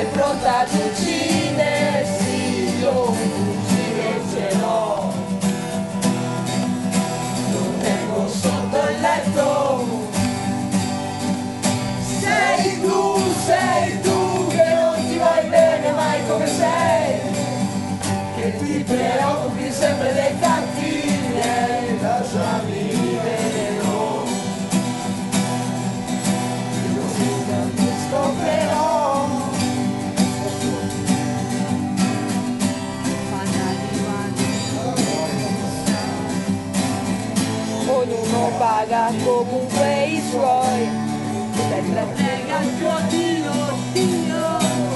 sei pronta ad uccidersi, io un fucile ce l'ho, lo tengo sotto il letto. Sei tu che non ti vai bene mai come sei, che ti preoccupi sempre dei cattivi e lasciami veneno. Io ti scoprirò. Ognuno paga comunque i suoi. Prega il tuo Dio, Dio.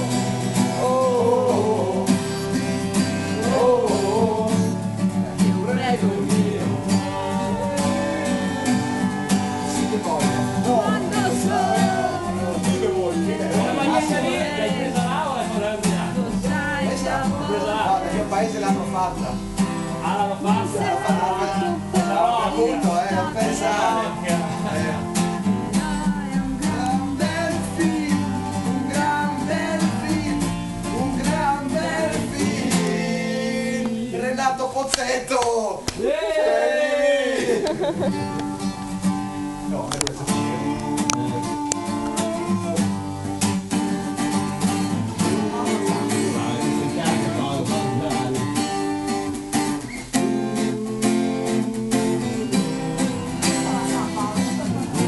Oh, oh, oh, io prego Dio. Sì che voglio. Quando sono. Sì che voglio. La maglietta lì l'hai presa là o l'hai presa? No, nel mio paese l'hanno fatta. Ah, l'hanno fatta? No, appunto, l'ho pensata. Pozzetto! No, è questo.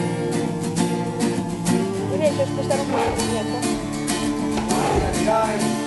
Riesci a spostare un po' la maglietta?